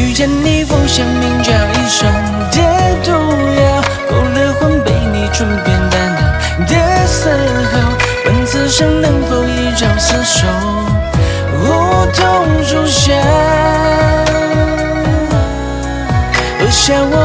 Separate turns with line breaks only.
遇见你，风像名叫一生的毒药，勾勒魂被你唇边淡淡的嘶吼，问此生能否一朝厮守，梧桐树下，喝下我